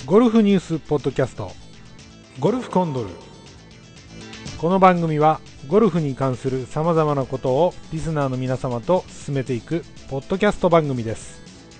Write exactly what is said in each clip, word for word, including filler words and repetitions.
ゴルフニュースポッドキャストゴルフコンドル。この番組はゴルフに関するさまざまなことをリスナーの皆様と進めていくポッドキャスト番組です。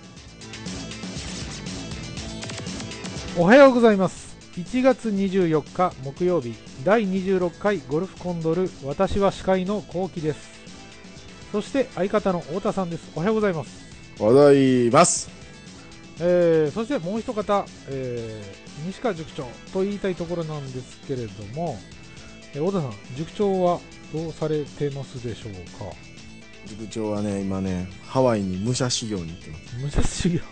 おはようございます。いちがつにじゅうよっか木曜日、だいにじゅうろっかいゴルフコンドル、私は司会のこうきです。そして相方の太田さんです。おはようございます。 おはようございます。 えー、そしてもう一方、えー、西川塾長と言いたいところなんですけれども、えー、太田さん、塾長はどうされてますでしょうか？ 塾長はね、今ね、ハワイに武者修行に行ってます。 武者修行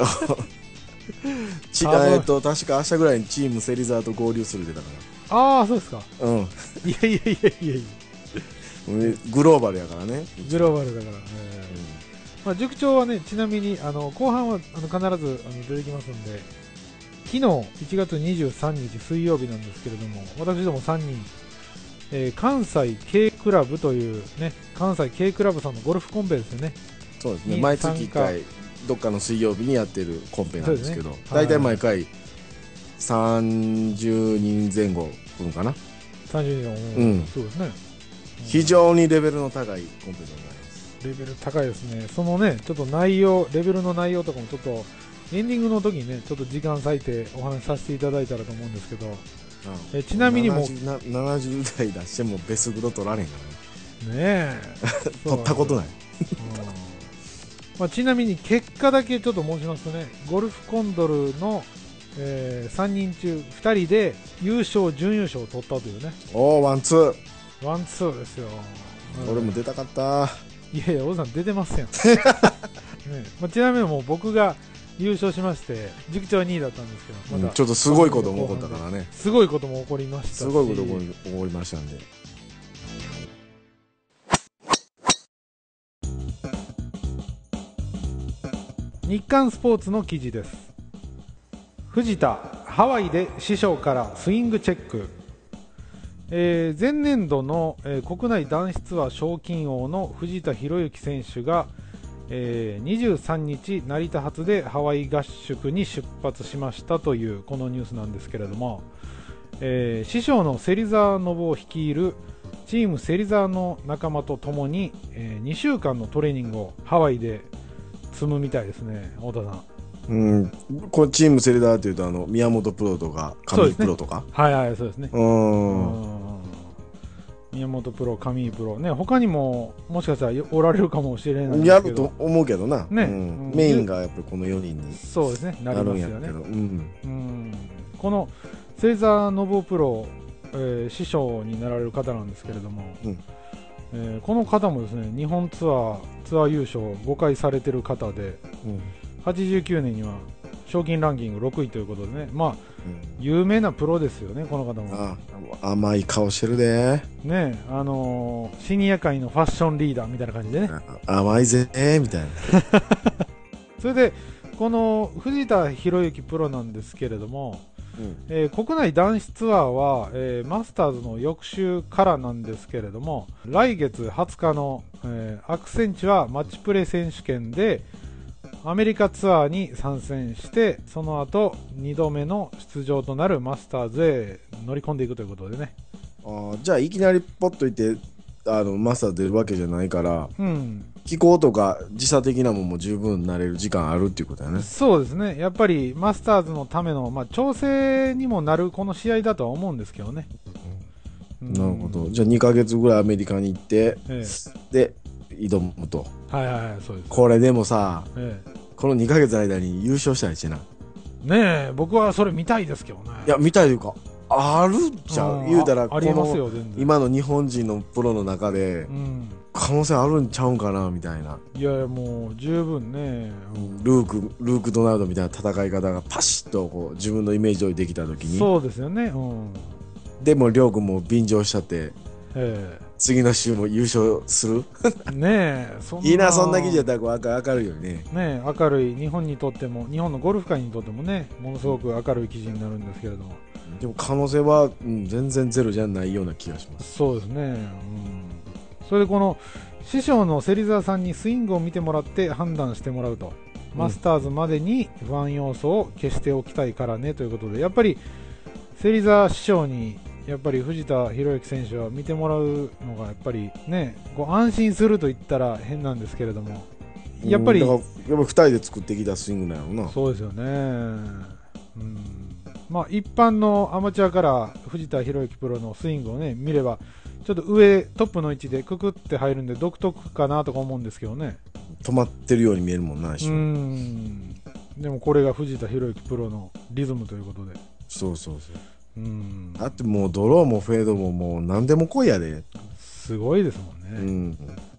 ちえっと確か明日ぐらいにチーム芹沢と合流するでだから。ああ、そうですか。 うん。 いやいやいやいやいや。 グローバルやからね。 グローバルだから。えーうんまあ、塾長はね、ちなみにあの後半はあの必ずあの出てきますんで、昨日いちがつにじゅうさんにち水曜日なんですけれども、私どもさんにん、えー、関西 K クラブというね、関西 K クラブさんのゴルフコンペですよね。 そうですね。毎月いっかいどっかの水曜日にやってるコンペなんですけど、大体、ね、毎回さんじゅうにんぜん後来るかな。 さんじゅうにん、 うん、 そうですね。 非常にレベルの高いコンペでございます。 レベル高いですね。そのね、ちょっと内容、レベルの内容とかもちょっとエンディングの時にね、ちょっと時間割いてお話しさせていただいたらと思うんですけど、えちなみにもうななじゅう代出してもベスグロ取られんからね。ねえ取ったことない。 まあ、ちなみに結果だけちょっと申しますとね、ゴルフコンドルの、えー、さんにんちゅうふたりで優勝、準優勝を取ったというね。 おー、ワンツー。 ワンツーですよ。 俺も出たかった。 いやいや、おじさん出てますやん、ねまあ、ちなみにもう僕が優勝しまして、塾長はにいだったんですけど、まだ、 うん、ちょっとすごいことも起こったからね。 すごいことも起こりましたし、 すごいこと起こり、起こりましたんで。 日刊スポーツの記事です。藤田、ハワイで師匠からスイングチェック。えー、前年度の、えー、国内男子ツアー賞金王の藤田寛之選手が、えー、にじゅうさんにち成田発でハワイ合宿に出発しましたというこのニュースなんですけれども、えー、師匠の芹沢信夫率いるチーム芹沢の仲間とともに、えー、にしゅうかんのトレーニングをハワイで積むみたいですね。太田さん、 うん、これチームセレダーというとあの宮本プロとか上井プロとか、 ね、はいはい、そうですね。うん宮本プロ、上井プロね、他にももしかしたらおられるかもしれないんですけど、 やると思うけどな、 ね、 うん、メインがやっぱりこのよにんにそうですね、なりますよね。 うん、 うん、この芹沢信夫プロ、えー、師匠になられる方なんですけれども、うんえー、この方もですね、日本ツアーツアー優勝ごかいされてる方で、うん、はちじゅうきゅうねんには賞金ランキングろくいということでね、まあ、うん、有名なプロですよね、この方も。 ああ、甘い顔してるでね、あのー、シニア界のファッションリーダーみたいな感じでね、 甘いぜーみたいなそれでこの藤田寛之プロなんですけれども、うんえー、国内男子ツアーは、えー、マスターズの翌週からなんですけれども、来月はつかの、えー、アクセンチュアマッチプレー選手権でアメリカツアーに参戦して、その後にどめの出場となるマスターズへ乗り込んでいくということでね。 あ、じゃあいきなりポッといってあのマスターズ出るわけじゃないから、うん、気候とか時差的なもんも十分なれる時間あるっていうことだね。 そうですね、やっぱりマスターズのための、まあ、調整にもなるこの試合だとは思うんですけどね、 うん、なるほど。じゃあにかげつぐらいアメリカに行って、ええ、で挑むと。 はいはいはい、そうです。 これでもさ、 ええ、 このにかげつの間に優勝したりしてな。 ねえ、僕はそれ見たいですけどね。 いや、見たいというかあるじゃん、言うたらありますよ、全然。 今の日本人のプロの中で、うん、可能性あるんちゃうんかなみたいな。 いやいや、もう十分ね、 うん、ルークルーク・ドナルドみたいな戦い方がパシッとこう自分のイメージ通りできた時に、 そうですよね、うん、 でも亮君も便乗しちゃって、 ええ、 次の週も優勝するねえ、そんないいな、そんな記事やったら明るいよね。 ねえ、明るい、日本にとっても、日本のゴルフ界にとってもね、ものすごく明るい記事になるんですけれども、 でも可能性は、うん、全然ゼロじゃないような気がします。 そうですね、うん、それでこの師匠の芹沢さんにスイングを見てもらって判断してもらうとマスターズまでに不安要素を消しておきたいからねということで、やっぱり芹沢師匠にやっぱり藤田寛之選手は見てもらうのがやっぱりね、こう安心すると言ったら変なんですけれども、やっぱり、うん、だからやっぱふたりで作ってきたスイングなのな。 そうですよね、うん、まあ一般のアマチュアから藤田寛之プロのスイングをね見ればちょっと上トップの位置でくくって入るんで独特かなとか思うんですけどね。 止まってるように見えるもんな。 うん、でもこれが藤田寛之プロのリズムということで。 そうそうそう、 うん、 だってもうドローもフェードももう何でも来いやで。 すごいですもんね、 うん、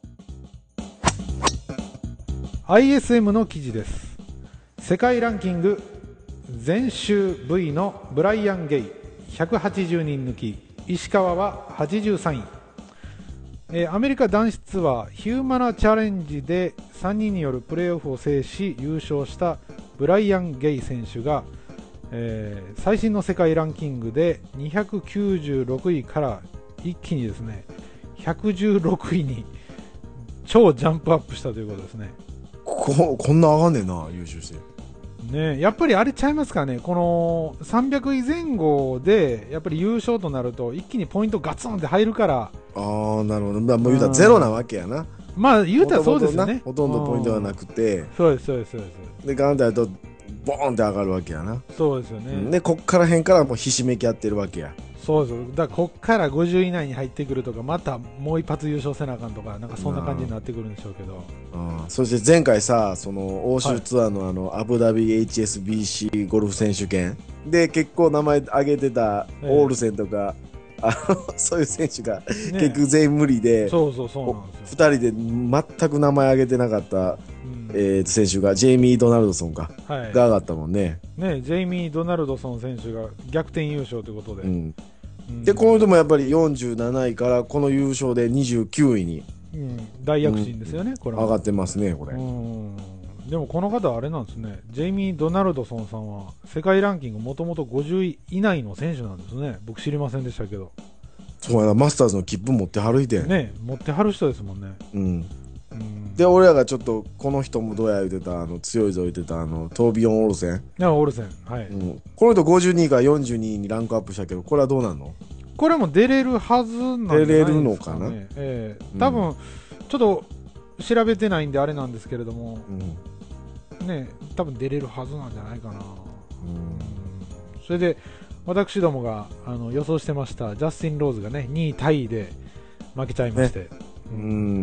アイエスエム の記事です。世界ランキング全周 V のブライアン・ゲイひゃくはちじゅうにん抜き、石川ははちじゅうさんい、えー、アメリカ男子ツアーヒューマナチャレンジでさんにんによるプレーオフを制し優勝したブライアン・ゲイ選手が、えー、最新の世界ランキングでにひゃくきゅうじゅうろくいから一気にですねひゃくじゅうろくいに超ジャンプアップしたということですね。 こ, こんな上がんねえな、優勝してね。やっぱりあれちゃいますかね、このさんびゃくいぜん後でやっぱり優勝となると一気にポイントガツンって入るから。 ああ、なるほど、まあ、もう言うたらゼロなわけやな、うん、 まあ言うたらそうですよね。 ほとんどポイントがなくて、 そうですそうですそうです。 でガンとやるとボーンって上がるわけやな。 そうですよね。 でこっから辺からもうひしめき合ってるわけや。 そうです。だからこっからごじゅうい以内に入ってくるとか、またもう一発優勝せなあかんとか、なんかそんな感じになってくるんでしょうけど。 ああ、そして前回さ、その欧州ツアーのあの、はい、アブダビ エイチエスビーシー ゴルフ選手権で結構名前挙げてたオールセンとか、えー、あのそういう選手が、ね、結局全員無理で、 そうそうそうなんですよ。 ふたりで全く名前挙げてなかった、うん、えー、選手がジェイミー・ドナルドソンか、はい、が上がったもんね。 ね、ジェイミー・ドナルドソン選手が逆転優勝ということで。 うんうん、でこの人もやっぱりよんじゅうなないからこの優勝でにじゅうきゅういに、 うん、大躍進ですよね、うん、これ上がってますねこれ。 うん、でもこの方あれなんですね、ジェイミー・ドナルドソンさんは世界ランキングもともとごじゅうい以内の選手なんですね。僕知りませんでしたけど。 そうやな、マスターズの切符持ってはるいてね、持ってはる人ですもんね。 うん、うん、で俺らがちょっとこの人もどうや言ってたあの強いぞ言ってたあのトービオン・オルセン。 いやオルセン、はい、 うん、この人ごじゅうにいからよんじゅうにいにランクアップしたけど、これはどうなんの？ これも出れるはずなんじゃないですかね。 出れるのかな、 えー、多分、うん、ちょっと調べてないんであれなんですけれども、うん、ね、多分出れるはずなんじゃないかな、うん、それで私どもがあの予想してましたジャスティン・ローズがねにいタイで負けちゃいまして、ね、うん、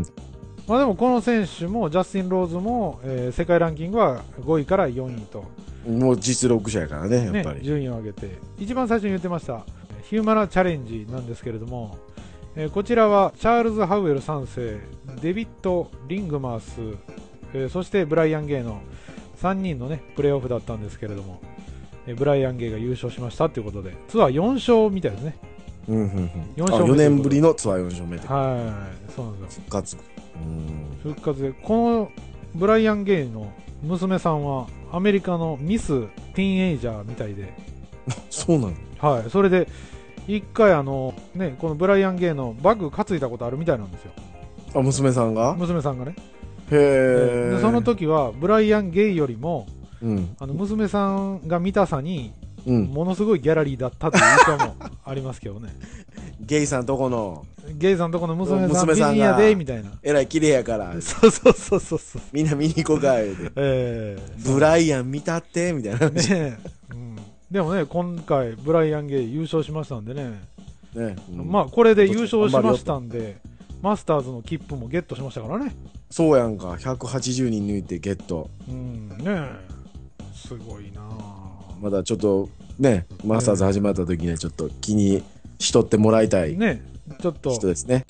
まあ、でもこの選手もジャスティン・ローズも、えー、世界ランキングはごいからよんいともう実力者やからね、やっぱり、 ね、順位を上げて一番最初に言ってましたヒューマナチャレンジなんですけれども、えー、こちらはチャールズ・ハウエルさん世、デビッド・リングマース、えー、そしてブライアン・ゲイのさんにんの、ね、プレーオフだったんですけれども、えー、ブライアン・ゲイが優勝しましたということでツアーよん勝みたいですね。 うんうんうん、よん勝目、あ、よねんぶりのツアーよん勝目で、 はい、そうなんですよ。 復活、 うん、復活でこのブライアン・ゲイの娘さんはアメリカのミス・ティーンエイジャーみたいでそうなの、 はい、それで一回あの、ね、このブライアン・ゲイのバッグ担いだことあるみたいなんですよ。 あ、娘さんが娘さんがね。 へえ。その時はブライアン・ゲイよりも、 うん、 あの娘さんが見たさに、うん、ものすごいギャラリーだったという印象もありますけどね。 ゲイさんとこのゲイさんとこの娘さん美人やでみたいな、 えらい綺麗やからそうそうそうそうそう、 みんな見に行こうか言うて、えー、ブライアン見たってみたいなね、うん、でもね今回ブライアン・ゲイ優勝しましたんでね、ね、うん、まあこれで優勝しましたんでマスターズの切符もゲットしましたからね。 そうやんか、ひゃくはちじゅうにん抜いてゲット、 うんね、すごいな。 まだちょっとねマスターズ始まった時にはちょっと気にしとってもらいたいね、ちょっと人ですね。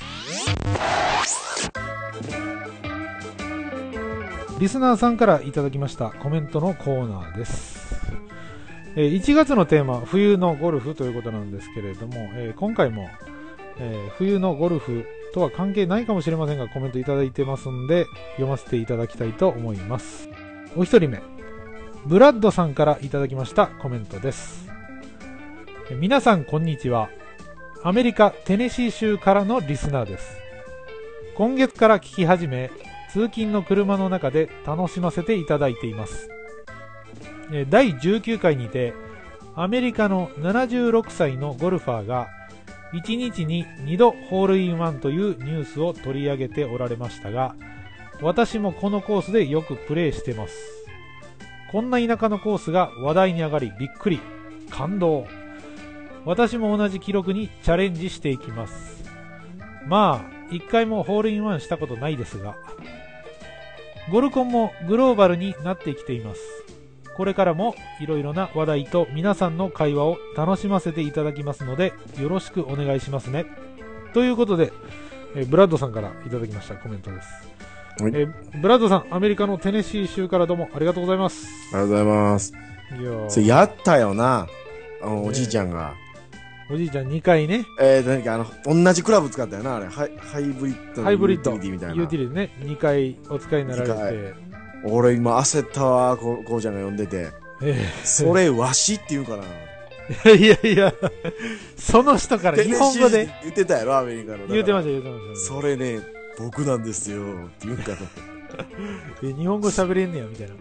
リスナーさんからいただきましたコメントのコーナーです。いちがつのテーマ冬のゴルフということなんですけれども、今回も冬のゴルフとは関係ないかもしれませんがコメントいただいてますんで読ませていただきたいと思います。お一人目ブラッドさんからいただきましたコメントです。皆さんこんにちは。アメリカテネシー州からのリスナーです。今月から聞き始め通勤の車の中で楽しませていただいています。えーだいじゅうきゅうかいにてアメリカのななじゅうろくさいのゴルファーがいちにちににどホールインワンというニュースを取り上げておられましたが、私もこのコースでよくプレーしてます。こんな田舎のコースが話題に上がりびっくり、感動。私も同じ記録にチャレンジしていきます。まあいっかいもホールインワンしたことないですが、ゴルコンもグローバルになってきています。これからもいろいろな話題と皆さんの会話を楽しませていただきますので、よろしくお願いしますね。ということで、えーブラッドさんからいただきましたコメントです。 はいえーブラッドさん、アメリカのテネシー州からどうもありがとうございます。 ありがとうございます。 いやーそれやったよな。あの、 ねえおじいちゃんが。 おじいちゃんにかいね、 えー、何かあの、同じクラブ使ったよな、あれ。ハイハイブリッドのハイブリッドユーティリティみたいな。 ユーティリティね、にかいお使いになられにて、 俺今焦ったわ、ここうちゃんが呼んでて。 えそれ、わしって言うかな。 ーいやいや、その人から日本語でテネシーって言ってたやろ、アメリカの。 言うてましたた。 言うてました。 それね、僕なんですよ。って言うかな。 え日本語喋れんねやみたいな。い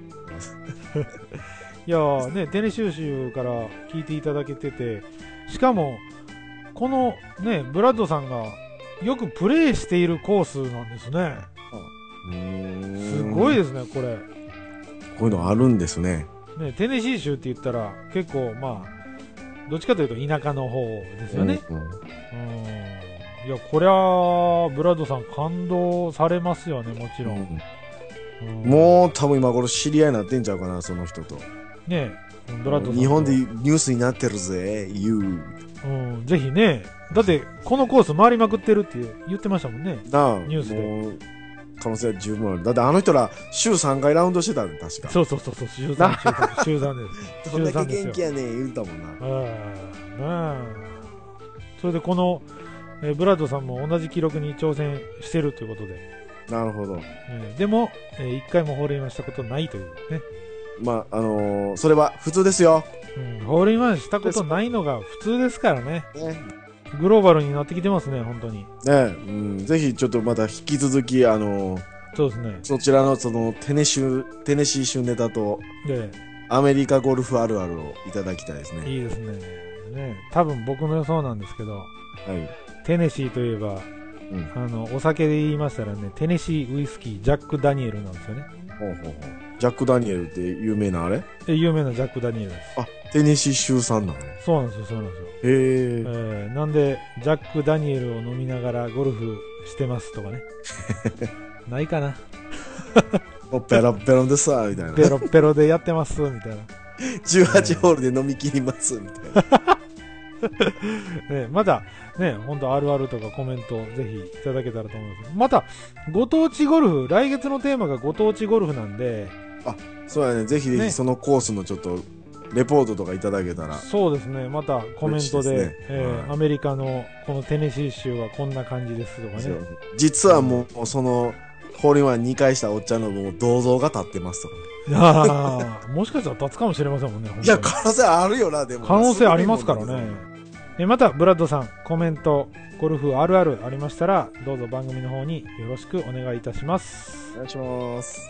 やーね、テネシー州から聞いていただけてて、しかもこのねブラッドさんがよくプレイしているコースなんですね。 うーんすごいですねこれ。 こういうのあるんですね。 ね、テネシー州って言ったら結構まあどっちかというと田舎の方ですよね。 うんうんうん、いやこりゃブラッドさん感動されますよね、もちろん。うんもう多分今頃知り合いになってんちゃうかな、その人と。 ねブラッドさんと日本でニュースになってるぜ、言う。 うん、ぜひね、だってこのコース回りまくってるって言ってましたもんね。 なあ、 ニュースでもう可能性は十分ある。だってあの人ら週さんかいラウンドしてたんで、確か。 そうそうそうそう、週さん、週さん、週さんです。 どんだけ週さんですよ元気やねん言うたもんな。 ああ、なあ。それでこの、えーブラッドさんも同じ記録に挑戦してるということで、 なるほど。 えーでも、えー、いっかいもホールインワンしたことないというね。 まあ、あのー、それは普通ですよ。 うん、ホールインワンしたことないのが普通ですからね。 ね。 グローバルになってきてますね、本当に。 ね、うん、ぜひちょっとまた引き続き、あのー、 そうですね。 そちらのそのテネシュ、テネシー州ネタとで、 アメリカゴルフあるあるをいただきたいですね。 いいですね。ね、多分僕の予想なんですけど、 はい。 テネシーといえば、 うん。 あのお酒で言いましたらね、テネシーウイスキージャック・ダニエルなんですよね。 ほうほうほう。ジャック・ダニエルって有名なあれ？ で有名なジャック・ダニエルです。 あ、テネシー州産なのね。 そうなんですよ、そうなんですよ。 へえ。 えー、なんで、ジャック・ダニエルを飲みながらゴルフしてますとかね。ないかな。 もうペロペロでさ、みたいな。 ペロペロでやってます、みたいな。 じゅうはちホールで飲み切ります、みたいな。 ね、また、ね、本当あるあるとかコメントぜひいただけたらと思います。また、ご当地ゴルフ、来月のテーマがご当地ゴルフなんで、 そうやね、ぜひぜねひそのコースのちょっと、レポートとかいただけたら。 そうですね、またコメントで、 嬉しいですねえーはいアメリカのこのテネシー州はこんな感じですとかね。 実はもう、その、ホールインワンにかいしたおっちゃんのもう銅像が立ってますとかね。 あーもしかしたら立つかもしれませんもんね。本当にいや、可能性あるよな、でも。 可能性ありますからすごいもんねだ。 えまたブラッドさんコメントゴルフあるあるありましたらどうぞ番組の方によろしくお願いいたします。 けど。お願いします。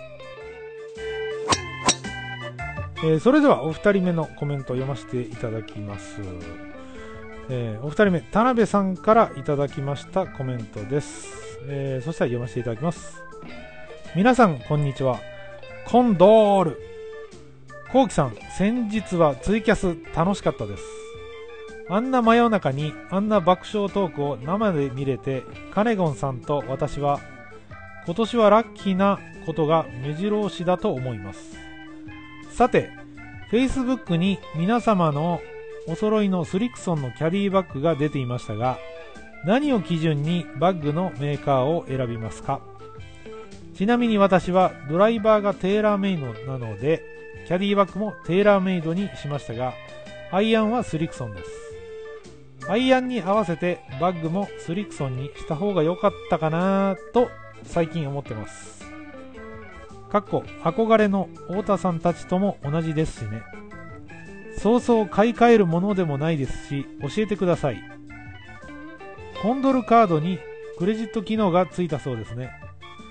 えーそれではお二人目のコメントを読ませていただきます。えーお二人目田辺さんからいただきましたコメントです。えーそしたら読ませていただきます。皆さんこんにちは、コンドール。コウキさん、先日はツイキャス楽しかったです。あんな真夜中にあんな爆笑トークを生で見れて、カネゴンさんと私は今年はラッキーなことが目白押しだと思います。さて、Facebook に皆様のお揃いのスリクソンのキャディバッグが出ていましたが、何を基準にバッグのメーカーを選びますか？ちなみに私はドライバーがテーラーメイドなので、キャディバッグもテーラーメイドにしましたが、アイアンはスリクソンです。アイアンに合わせてバッグもスリクソンにした方が良かったかなと最近思ってます。かっこ憧れの太田さんたちとも同じですしね。そうそう買い替えるものでもないですし、教えてください。コンドルカードにクレジット機能がついたそうですね。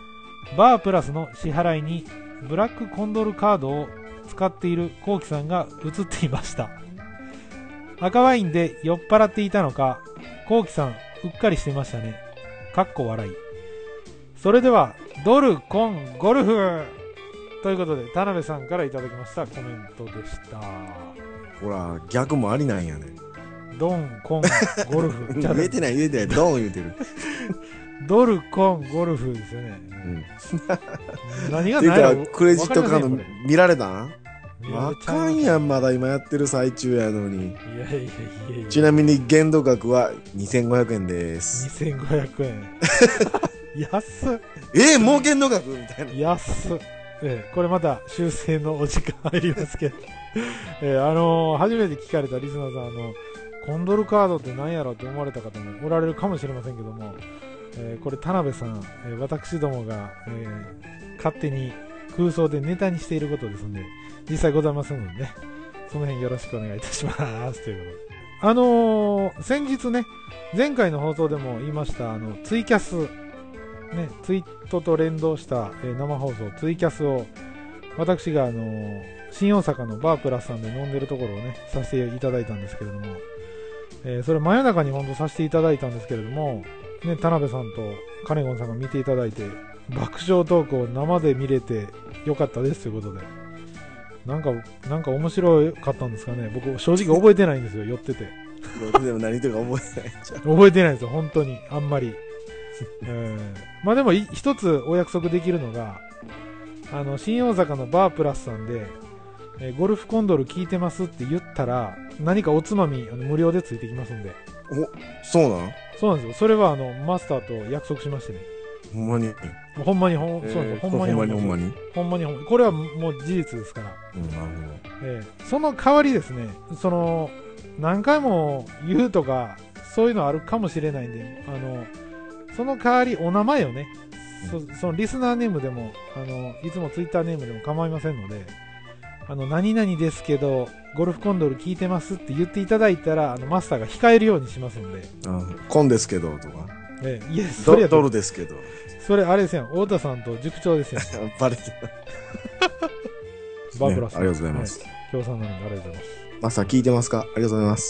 バープラスの支払いにブラックコンドルカードを使っているコウキさんが映っていました。赤ワインで酔っ払っていたのか、コウキさんうっかりしていましたね。かっこ笑い。それではドルコンゴルフということで、田辺さんからいただきましたコメントでした。 ほら、逆もありなんやね。 ドンコンゴルフ言えてない言えてないドン言うてる。 ドルコンゴルフですよね。うん、何がてないいうかクレジットカード見られたん？あかんやん、まだ今やってる最中やのに。 いやいやいやいや。 ちなみに限度額はにせんごひゃくえんです。 にせんごひゃくえん。安っ。 えー、もう限度額みたいな。 安っ。えー、これまた修正のお時間入りますけど、えー、あのー、初めて聞かれたリスナーさん、あのコンドルカードって何やろって思われた方もおられるかもしれませんけども、えー、これ田辺さん、えー、私どもが、えー、勝手に空想でネタにしていることですので、実際ございますのでね、その辺よろしくお願いいたしますということで、あのー、先日ね、前回の放送でも言いましたあのツイキャスね、ツイートと連動した、えー、生放送ツイキャスを私が、あのー、新大阪のバープラスさんで飲んでるところをねさせていただいたんですけれども、えー、それ真夜中に本当させていただいたんですけれども、ね、田辺さんとカネゴンさんが見ていただいて爆笑トークを生で見れてよかったですということで、なんかなんか面白かったんですかね。僕正直覚えてないんですよ酔ってて。 でも何とか覚えてないじゃん。 覚えてないんですよ本当にあんまり。えー、まあでも一つお約束できるのが、あの新大阪のバープラスさんで、えー、ゴルフコンドル聞いてますって言ったら何かおつまみあの無料でついてきますんで。 お、そうなん？ そうなんですよ。それはあのマスターと約束しましてね。 ほんまにほんまにほん、 えー、 そうなんですよ。ほんまにほんまにほんまにほんまにほんまにこれはもう事実ですから、 うん、なるほど。 えー、その代わりですね、その何回も言うとかそういうのあるかもしれないんで、あのその代わりお名前をね、うん、そ, そのリスナーネームでもあのいつもツイッターネームでも構いませんので、あの何々ですけどゴルフコンドル聞いてますって言っていただいたら、あのマスターが控えるようにしますので、 あコンですけどとか、 えー、いやそれやドルですけど、 それあれですよ、太田さんと塾長ですよ。 バレてた。 バープラス、 ね、ありがとうございます。 協賛なのでありがとうございます。 マスター聞いてますか？ありがとうございます。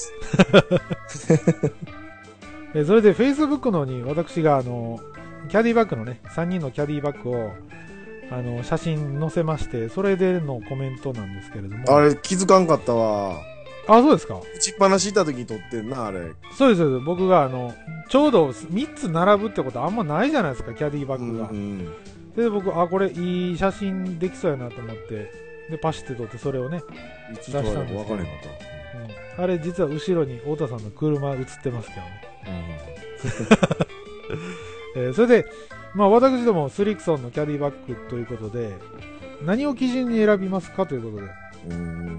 えそれで Facebook の方に私があのキャディバッグのねさんにんのキャディバッグをあの写真載せまして、それでのコメントなんですけれども、 あれ気づかんかったわ。 あ、そうですか。 打ちっぱなしいた時に撮ってんなあれ。 そうです、そうです。僕があのちょうどみっつ並ぶってことあんまないじゃないですか、キャディバッグが。うんうん、で僕、あこれいい写真できそうやなと思ってでパシって撮ってそれをねいつ出したんですけど、うん、 あれ実は後ろに太田さんの車映ってますけどね。うんえー、それで、まあ、私どもスリクソンのキャディバッグということで何を基準に選びますかということで、うん、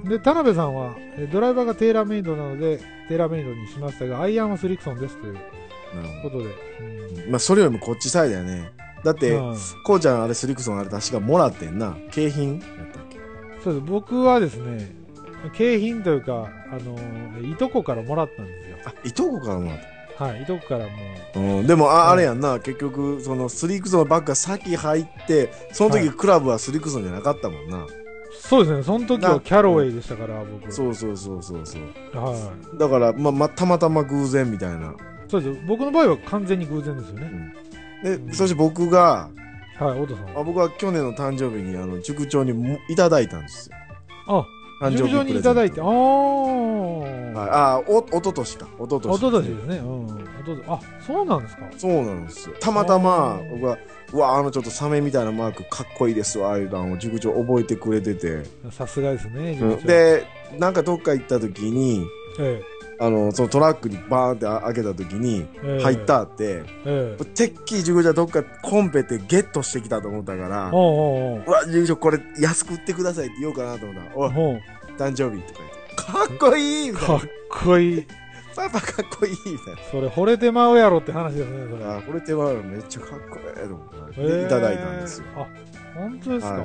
で田辺さんはドライバーがテーラーメイドなのでテーラーメイドにしましたが、アイアンはスリクソンですということで、 うん、まあそれよりもこっちサイドやね。だって、うん、こうちゃんあれスリクソンあれ確かもらってんな、景品やったっけ。 そうです、僕はですね景品というか、あのー、いとこからもらったんですよ。 あ、いとこからもらった。 はい、いとこからもう、うん、でも あ,、あれやんな、結局そのスリクソンのバッグが先入ってその時、はい、クラブはスリクソンじゃなかったもんな。 そうですね、その時はキャロウェイでしたから僕。 そうそうそうそうそう、 はい、 だから、まあまあ、たまたま偶然みたいな。 そうです、僕の場合は完全に偶然ですよね。 うん、で、うん、そして僕が、 はい、太田さんは、 あ、僕は去年の誕生日にあの塾長にもいただいたんですよ。 あ、塾長にいただいて、ああ、 はい、あおおととしか、おととし、 おととしですね。うん、おととあ、そうなんですか。 そうなんですよ。たまたま僕は、うわ、あのちょっとサメみたいなマークかっこいいですわ、ああいうのを塾長覚えてくれてて。 さすがですね、 塾長。で、なんかどっか行った時に、ええ、あのそのトラックにバーンって開けた時に入ったって、ええ、てっきり塾長はどっかコンペってゲットしてきたと思ったから、おうおうおう、うわ、塾長これ安く売ってくださいって言おうかなと思ったら、おい、誕生日とか言って、かっこいいみたいな。 かっこいい。 パパかっこいいみたいな。 それ惚れてまうやろって話ですね。それあ、惚れてまうやろ、めっちゃかっこいいと思って、えー、いただいたんですよ。 あ、本当ですか。はい、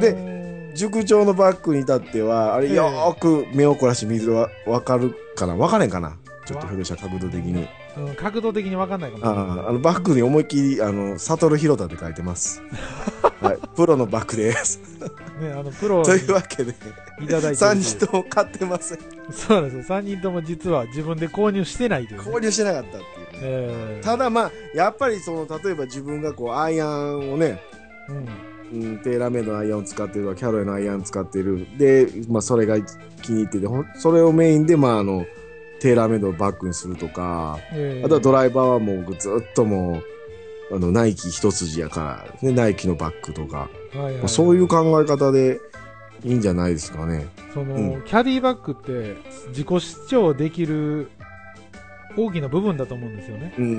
で、塾長のバッグに至ってはあれよーく目を凝らして見るとわかるかな、分かれんかな、ちょっとひょっとした角度的にうん、角度的に分かんないかもしれない。 ああのバッグに思いっきりあのサトルヒロタって書いてます。はい、プロのバッグです。 ね、あのプロというわけでいただいてさんにんとも買ってません。 そうなんですよ。さんにんとも実は自分で購入してないという、ね、 購入してなかったっていう、ねえー、 ただまあやっぱりその例えば自分がこうアイアンをね、うんうん、テーラーメイドのアイアンを使ってるとかキャロエのアイアン使ってるで、まあ、それが気に入っててそれをメインで、まあ、あのテーラーメイドをバッグにするとか、えー、あとはドライバーはもうずっともうあのナイキ一筋やから、ね、ナイキのバッグとか、はいはいはい、まあ、そういう考え方でいいんじゃないですかね。 その、うん、キャディバッグって自己主張できる大きな部分だと思うんですよね。うん、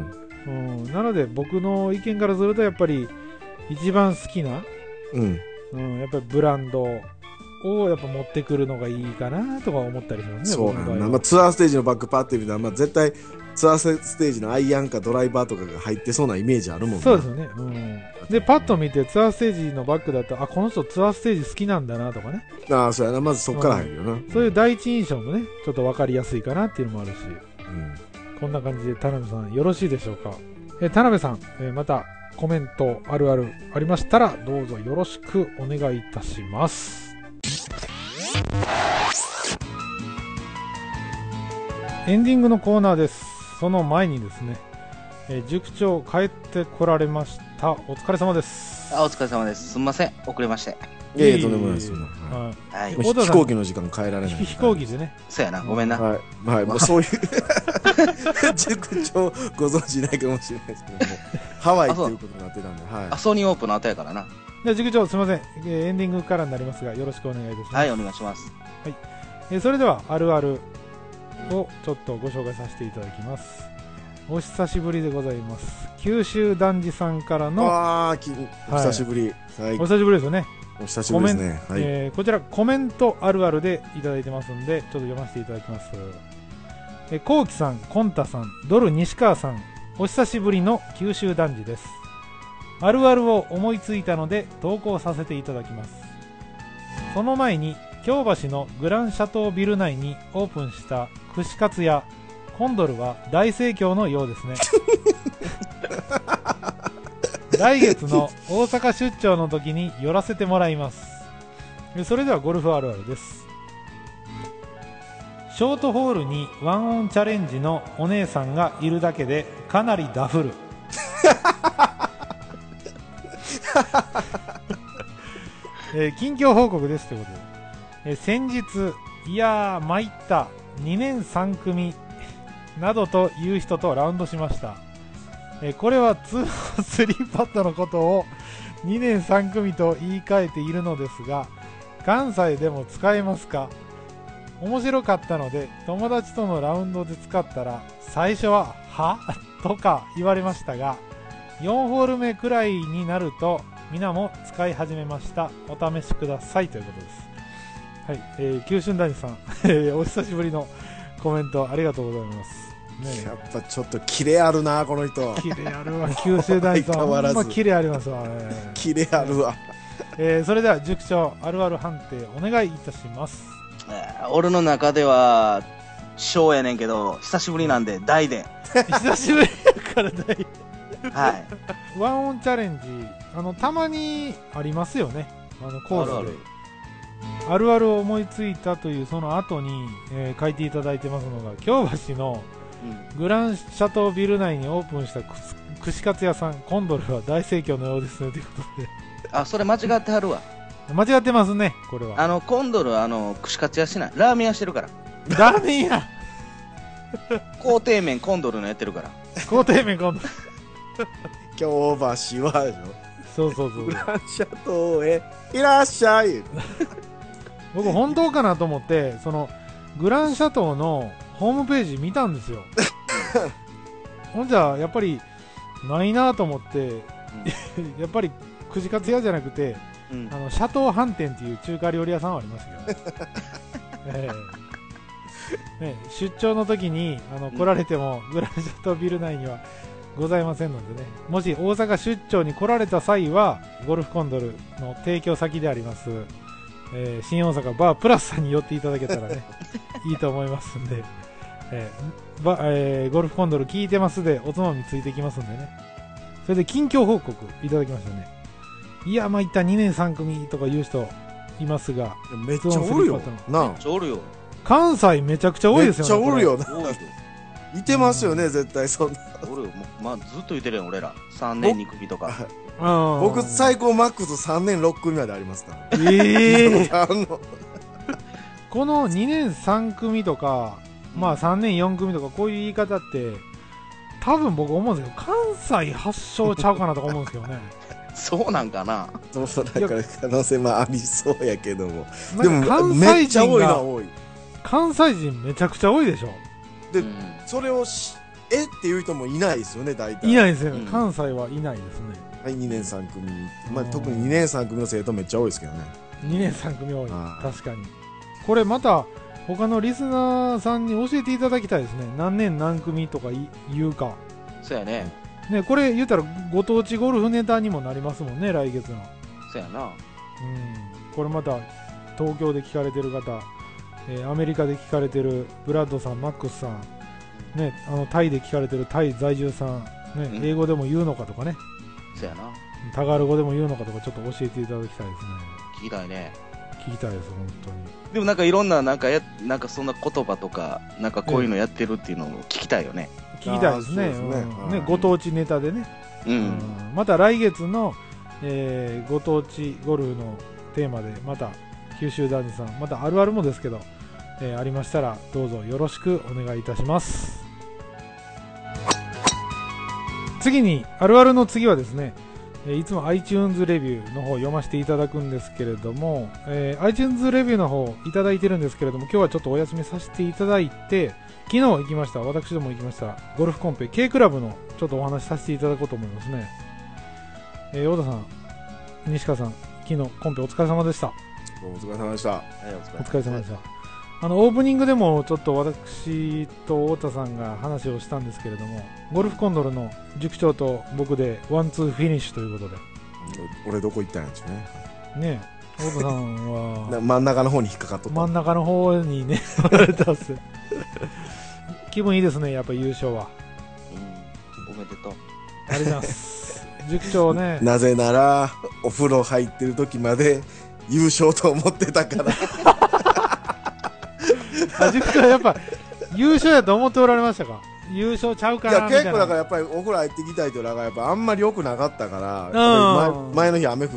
うん、なので僕の意見からするとやっぱり一番好きな、うんうん、やっぱりブランドをやっぱ持ってくるのがいいかなとか思ったりしますね。 そうなんだ、まあ、ツアーステージのバッグパッて見たら、まあ、絶対ツアーステージのアイアンかドライバーとかが入ってそうなイメージあるもんね。 そうですよね、うん、でパッと見てツアーステージのバッグだとあこの人ツアーステージ好きなんだなとかね。 ああそうやな、まずそこから入るよな、うん、 そういう第一印象もねちょっと分かりやすいかなっていうのもあるし、うん、こんな感じで田辺さんよろしいでしょうか。え田辺さん、えー、またコメントあるあるありましたらどうぞよろしくお願いいたします。エンディングのコーナーです。その前にですね、えー、塾長帰ってこられました。お疲れ様です。 あお疲れ様です。すみません遅れまして。 いやいやとんでもないです。はいはい、飛行機の時間帰られない。 飛行機でね。 そうやなごめんな。 はい、はい、もうそういう塾長ご存知ないかもしれないですけどもハワイっていうことになってたんで、はい、 あソニーオープンの後やからな。 じゃ塾長すみません、えー、エンディングからになりますがよろしくお願いいたします。 はいお願いします。 はい、えー、それではあるあるをちょっとご紹介させていただきます。お久しぶりでございます。九州男児さんからのあきお久しぶり、 はい、お久しぶりですよね。 お久しぶりですね、 はい、えー、こちらコメントあるあるでいただいてますんでちょっと読ませていただきます。えー、こうきさん、こんたさん、ドル西川さんお久しぶりの九州男児です。あるあるを思いついたので投稿させていただきます。その前に京橋のグランシャトービル内にオープンした串カツ屋コンドルは大盛況のようですね来月の大阪出張の時に寄らせてもらいます。それではゴルフあるあるです。ショートホールにワンオンチャレンジのお姉さんがいるだけでかなりダフるえー、近況報告ですということで、えー、先日いやー参ったにねんさん組などという人とラウンドしました。えー、これはツースリーパットのことをにねんさん組と言い換えているのですが関西でも使えますか。面白かったので友達とのラウンドで使ったら最初ははとか言われましたがよんホール目くらいになると皆も使い始めました。お試しくださいということです。はい、えー、九州男児さん、えー、お久しぶりのコメントありがとうございます、 ね、やっぱちょっとキレあるなこの人。 キレあるわ九州男児さんほんまキレありますわ、ね、 キレあるわ、 えー、それでは塾長あるある判定お願いいたします。 えー、俺の中では小やねんけど久しぶりなんで大で久しぶりやから大はいワンオンチャレンジあのたまにありますよね。あのコースであるあるあるあるを思いついたというその後に、えー、書いていただいてますのが京橋のグランシャトービル内にオープンした串カツ屋さんコンドルは大盛況のようですねということであそれ間違ってはるわ。 間違ってますねこれは。 あのコンドルはあの串カツ屋しないラーメン屋してるから。 ラーメン屋工程麺コンドルのやってるから工程麺コンドル京橋はでしょ。 そうそうそう。 グランシャトーへいらっしゃい僕本当かなと思ってそのグランシャトーのホームページ見たんですよほんじゃやっぱりないなと思って、うん、やっぱり串カツ屋じゃなくて、うん、あのシャトー飯店っていう中華料理屋さんはありましたけど、えーね、出張の時にあの来られても、うん、グランシャトービル内にはございませんのでね、もし大阪出張に来られた際はゴルフコンドルの提供先であります、えー、新大阪バープラスさんに寄っていただけたらねいいと思いますんで、 えーばえーゴルフコンドル聞いてますでおつまみついてきますんでね。それで近況報告いただきましたね。いや、まあ、いったにねんさん組とか言う人いますが、 めっちゃおるよな。 めっちゃおるよ。 関西めちゃくちゃ多いですよね。 めっちゃおるよな。 多いよ。 いてますよね、絶対そんな。 おるよ。もうまあ、ずっと言ってるよ、俺ら。さんねんに組とか。 僕、最高マックスさんねんろっ組までありますから。 ええあのこのにねんさん組とか、まあさんねんよん組とかこういう言い方って多分僕思うんですけど、関西発祥ちゃうかなとか思うんですけどね。 そうなんかな。 そうだから可能性まあありそうやけども。 でも関西人が多い。 関西人めちゃくちゃ多いでしょ。 で、 うん、 それをしえっていう人もいないですよね、大体。 いないですよね、 うん、 関西はいないですね。 はい、にねんさん組、まあ、特ににねんさん組の生徒めっちゃ多いですけどね。 にねんさん組多い、確かに。これまた他のリスナーさんに教えていただきたいですね。何年何組とか言うか。 そうやね。 ね、これ言ったらご当地ゴルフネタにもなりますもんね、来月の。 そうやな。うん。 これまた東京で聞かれてる方、えー、アメリカで聞かれてるブラッドさん、マックスさん、ね、あのタイで聞かれてるタイ在住さん、ね、うん、英語でも言うのかとかね。 そうやな。 タガル語でも言うのかとかちょっと教えていただきたいですね。 聞きたいね。 聞きたいです、本当に。 でもなんかいろんな、なんかや、なんかそんな言葉とか、なんかこういうのやってるっていうのを聞きたいよね。 聞きたいですね。ね、ご当地ネタでね。 うん。うん、 また来月の、えー、ご当地ゴルフのテーマで、また九州男児さん、またあるあるもですけど、えー、ありましたらどうぞよろしくお願いいたします。次に、あるあるの次はですね、いつも iTunes レビューの方を読ませていただくんですけれども、えー、iTunes レビューの方いただいてるんですけれども、今日はちょっとお休みさせていただいて、昨日行きました、私ども行きましたゴルフコンペ K クラブのちょっとお話しさせていただこうと思いますね。えー、太田さん、西川さん、昨日コンペお疲れ様でした。 お疲れ様でした。 お疲れ様でした。あのオープニングでもちょっと私と太田さんが話をしたんですけれども、ゴルフコンドルの塾長と僕でワンツーフィニッシュということで。 俺どこ行ったんやんちゅうね。 ねえ、太田さんは真ん中の方に引っかかっとった。 真ん中の方にねおられたんですよ。気分いいですね、やっぱり優勝は。 うん、おめでとう。 ありがとうございます。塾長ね。 なぜならお風呂入ってる時まで優勝と思ってたから。 あ、塾長やっぱ優勝やと思っておられましたか。優勝ちゃうかなみたいな。 いや結構だからやっぱりお風呂入ってきたいというのがやっぱあんまり良くなかったから、前, 前の日雨降って、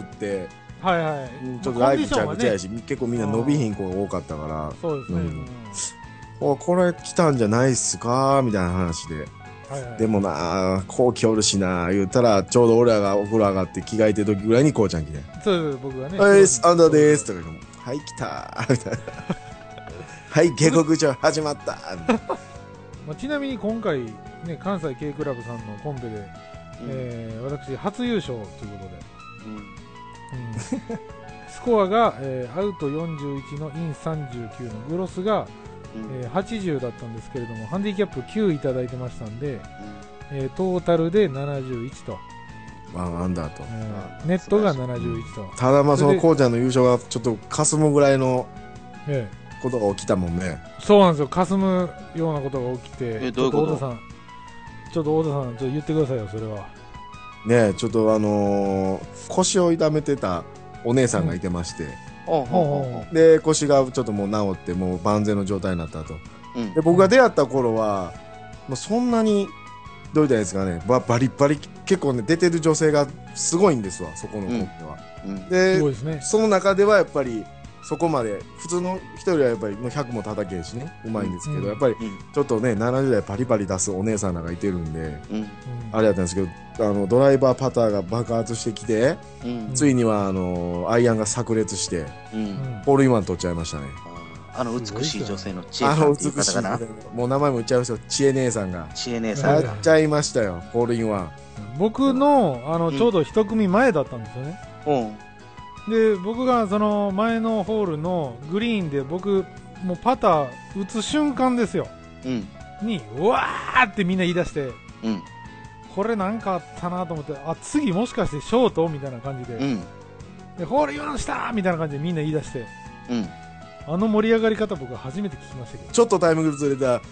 はいはい、 ちょっとライブちゃくちゃやし、ね、結構みんな伸びひん子が多かったから、 そうですね、 うん、これ来たんじゃないっすかみたいな話で、はいはい、でもなこう来おるしな言ったらちょうど俺らがお風呂上がって着替えてる時ぐらいにこうちゃん来て、 そうです僕がね、 はいアンダーでーすとか言うの、はい来たーみたいな。はい下克上始まったまあちなみに今回、ね、関西 K クラブさんのコンペで、うん、えー、私初優勝ということで、うんうん、スコアが、えー、アウトよんじゅういちのインさんじゅうきゅうのグロスが、うん、えー、はちじゅうだったんですけれどもハンディキャップきゅういただいてましたんで、うん、えー、トータルでななじゅういちとワンアンダーと、 えー、ネットがななじゅういちと、うん、 ただまあそのこうちゃんの優勝がちょっとかすむぐらいの、ええことが起きたもんね。 そうなんですよ、かすむようなことが起きて、 えどういうこと？ ちょっと太田さん、ちょっと太田さん、ちょっと言ってくださいよ、それは。 ねえ、ちょっとあのー、腰を痛めてたお姉さんがいてまして、うん、で腰がちょっともう治ってもう万全の状態になったと、うん、で僕が出会った頃はもうそんなにどう言ったらいいですかね、バ, バリバリ結構ね出てる女性がすごいんですわ、そこのコンペは、うんうん、で、すごいですね、その中ではやっぱりそこまで普通の人よりはやっぱりもうひゃくも叩けんしねうまいんですけど、うん、やっぱりちょっとねななじゅう代パリパリ出すお姉さんらがいてるんで、うん、あれだったんですけど、あのドライバーパターが爆発してきて、うん、ついにはあのアイアンが炸裂して、うん、ホールインワン取っちゃいましたね。 あの美しい女性の知恵さんっていう方かな、 もう名前も言っちゃいましたよ、知恵姉さんが知恵姉さんやっちゃいましたよ、ホールインワン。 僕のあのちょうど一組前だったんですよね、うんで僕がその前のホールのグリーンで僕もうパター打つ瞬間ですよ、うん、にうわーってみんな言い出して、うん、これなんかあったなと思って、あ次もしかしてショートみたいな感じで、うん、でホールインワンしたみたいな感じでみんな言い出して、うん、あの盛り上がり方僕は初めて聞きましたけど、 ちょっとタイミングずれた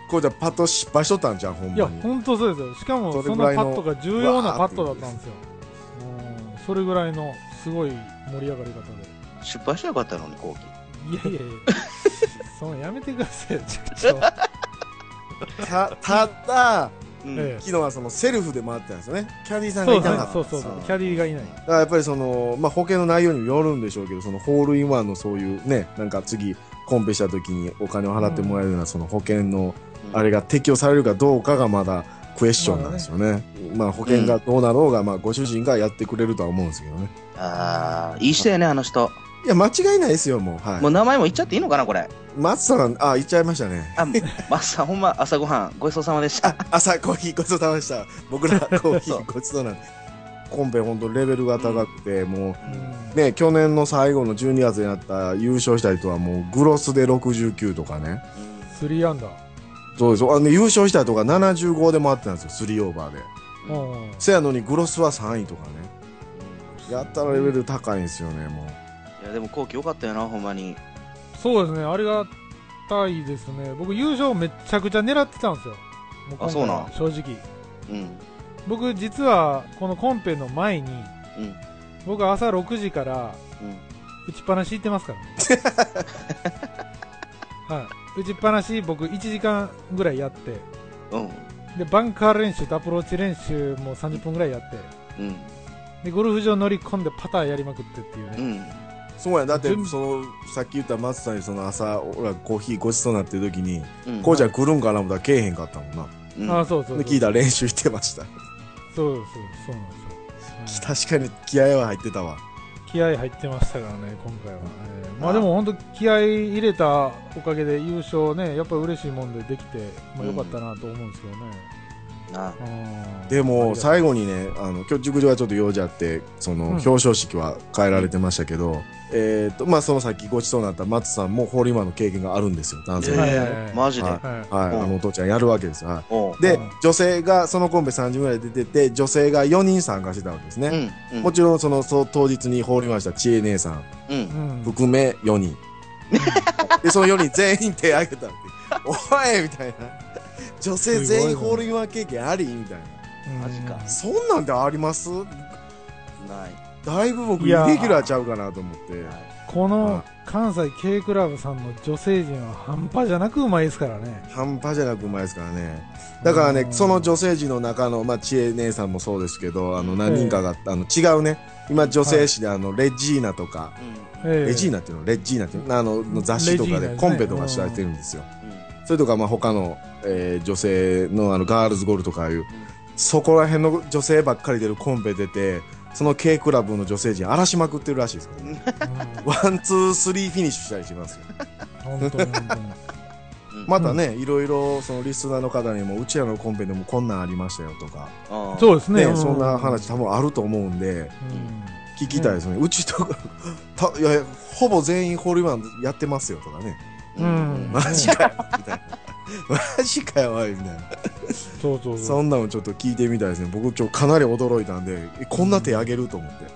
構じゃパッと失敗しとったんじゃんほんまに。 いや本当そうですよ。しかもそのパットが重要なパットだったんですよ。うん、それぐらいのすごい盛り上がり方で失敗してよかったのに後期。 いやいやいやそのやめてくださいよちょっとたただ、 うんええ昨日はそのセルフで回ってたんですよね。キャディーさんそうですがいなかった。 ねそうそうそうキャディーがいない。 だからやっぱりその、まあ、保険の内容にもよるんでしょうけど、そのホールインワンのそういうね、なんか次コンペした時にお金を払ってもらえるようなその保険のあれが適用されるかどうかがまだクエスチョンなんですよね。まあ保険がどうなろうが、まあご主人がやってくれるとは思うんですけどね。 ああ、いい人やね、あの人。 いや、間違いないですよ、もう。はい。 もう名前も言っちゃっていいのかな、これ。 松さん、あ、言っちゃいましたね。 あ、マスさん、ほんま、朝ごはん、ごちそうさまでしたあ。、朝コーヒーごちそうさまでした。僕らコーヒそうーごちそうなんで。コンペほんとレベルが高くて、もう、 うんね、去年の最後のじゅうにがつになった優勝した人はもうグロスでろくじゅうきゅうとかね。 スリーアンダー。 そうです。あの優勝した人がななじゅうごで回ってたんですよ、スリーオーバーで。 うんせやのにグロスはさんいとかね。やったらレベル高いんですよね、もう。 いや、でも後期良かったよな、ほんまに。 そうですね、ありがたいですね。僕優勝めっちゃくちゃ狙ってたんですよ。も今回はあそうなん正直。 うん。 僕実はこのコンペの前に、 うん。 僕朝ろくじからうん。 打ちっぱなし行ってますからね。はい。打ちっぱなし僕いちじかんぐらいやって、 うん。 で、バンカー練習とアプローチ練習もさんじゅっぷんぐらいやって、 うん。 で、ゴルフ場乗り込んでパターやりまくってっていううね。 ん。 そうや、だって全部そのさっき言った松さんにその朝俺らコーヒーごちそうになってる時に、 うん。 こうちゃん来るんかな思ったら来えへんかったもんな。 うん。 ああ、そうそうそう。 で聞いたら練習してました。 そうそう、そうなんですよ。はい確かに気合は入ってたわ。 気合入ってましたからね、今回は。えーまあでも本当気合入れたおかげで優勝ね、やっぱり嬉しいもんでできて、まあ、よかったなと思うんですけどね。 な。 うんでも最後後にね、あの今日塾上はちょっと用事あってそのうん表彰式は変えられてましたけど、えっとまあそのさっきごちそうになった松さんもホールインワンの経験があるんですよ、男性に。 はいはい、 はいはいマジで。 ははいあのお父ちゃんやるわけですよ。はいおう。 で、 うん女性がそのコンペさんじゅうぐらい出てて、女性がよにん参加してたわけですね。 うん。うん。 もちろんそのそう当日にホールインワンした千恵姉さんうん。 うん含めよにんでそのよにん全員手挙げたっておいみたいな、女性全員ホールインワン経験ありみたいな、 うんマジかそんなんであります？ ない。 だいぶ僕イいやレギュラーちゃうかなと思って。 この関西 K クラブさんの女性陣は半端じゃなくうまいですからね。 半端じゃなくうまいですからね。だからね、 うんその女性陣の中の、まあ、千恵姉さんもそうですけど、あの何人かが、あの違うね、今女性誌であのレジーナとか、 うん。 ええレジーナっていうのレジーナっていうのあのの雑誌とかでレジーナですねコンペとかしたりしてるんですよ。 うん。 それとかまあ他の、えー女性のあのガールズゴルフとかいう、そこら辺の女性ばっかり出るコンペ出て、その K クラブの女性陣荒らしまくってるらしいですからね。ワンツースリーフィニッシュしたりしますよ。 うん本当に本当に。 またね、いろいろそのリスナーの方にもうちらのコンペでもこんなんありましたよとか、 ああ。 そうですね。 ね、 うそんな話多分あると思うんでうん聞きたいですね。うちとかたいやほぼ全員ホールインワンやってますよとかね。 うんうんマジかよみたいな。マジかよおいみたいな。 そうそうそ。 そんなのちょっと聞いてみたいですね。僕今日かなり驚いたんで、えこんな手あげると思って。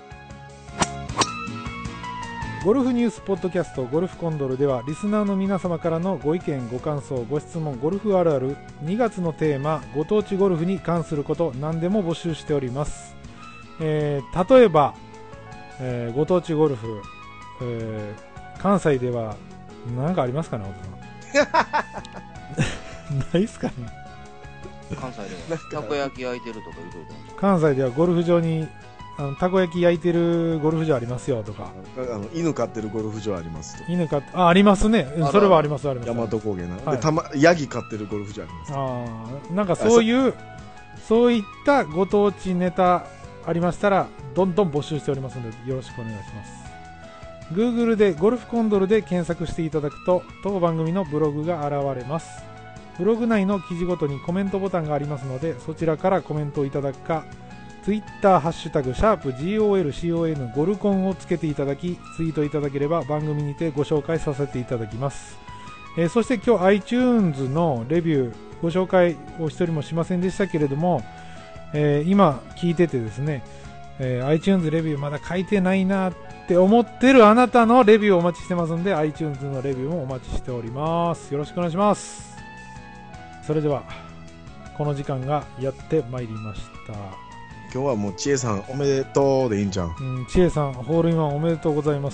ゴルフニュースポッドキャストゴルフコンドルではリスナーの皆様からのご意見ご感想ご質問ゴルフあるあるにがつのテーマご当地ゴルフに関すること何でも募集しております、えー例えば、えーご当地ゴルフ、えー関西では何かありますかね太田さんないっすかね。 関西ではたこ焼き焼いてるとか言うといたんです関西ではゴルフ場にあのたこ焼き焼いてるゴルフ場ありますよとか、 あの犬飼ってるゴルフ場ありますと。 犬かあありますね。 あそれはありますあります。 大和高原な。 はいで、たま、ヤギ飼ってるゴルフ場あります。 ああなんかそういうそういったご当地ネタありましたらどんどん募集しておりますのでよろしくお願いします。 Google でゴルフコンドルで検索していただくと当番組のブログが現れます。ブログ内の記事ごとにコメントボタンがありますのでそちらからコメントをいただくか Twitter ハッシュタグシャープ ゴルコン ゴルコンをつけていただきツイートいただければ番組にてご紹介させていただきます。えーそして今日 iTunes のレビューご紹介を一人もしませんでしたけれども、えー今聞いててですね、えー iTunes レビューまだ書いてないなって思ってるあなたのレビューをお待ちしてますんで iTunes のレビューもお待ちしております。よろしくお願いします。 それではこの時間がやってまいりました。 今日はもう千恵さんおめでとうでいいんじゃん。 うん、千恵さんホールインワンおめでとうございます。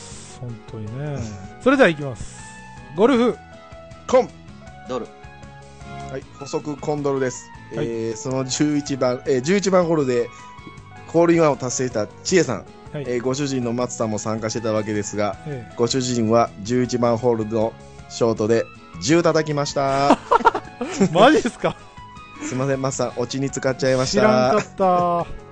本当にね。それではいきます。ゴルフコンドル。 はい、補足コンドルです。 はい、 えー、そのじゅういちばん、えー、じゅういちばんホールでホールインワンを達成した千恵さん、 はい、 えー、ご主人の松さんも参加してたわけですが、 ええ、 ご主人はじゅういちばんホールのショートでじゅう叩きました。 マジですか。 すいません、松さんオチに使っちゃいました。 知らんかった。